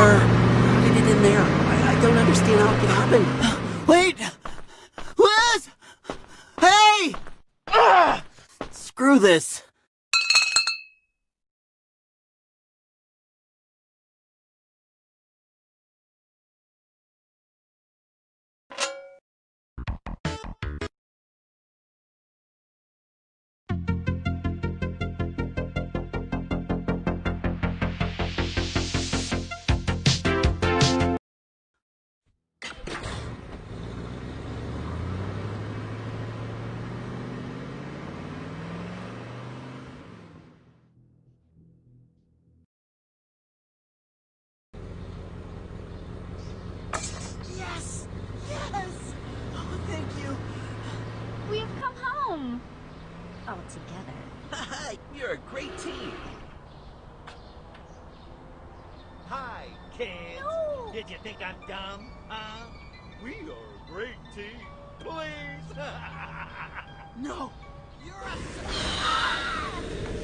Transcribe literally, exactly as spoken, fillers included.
her. How did it in there? I, I don't understand how it could happen. Wait! Liz! Hey! Ah! Screw this. Yes! Yes! Oh, thank you. We've come home. All together. You're a great team. Hi, kids. No. Did you think I'm dumb, huh? We are a great team. Please. No! You're a...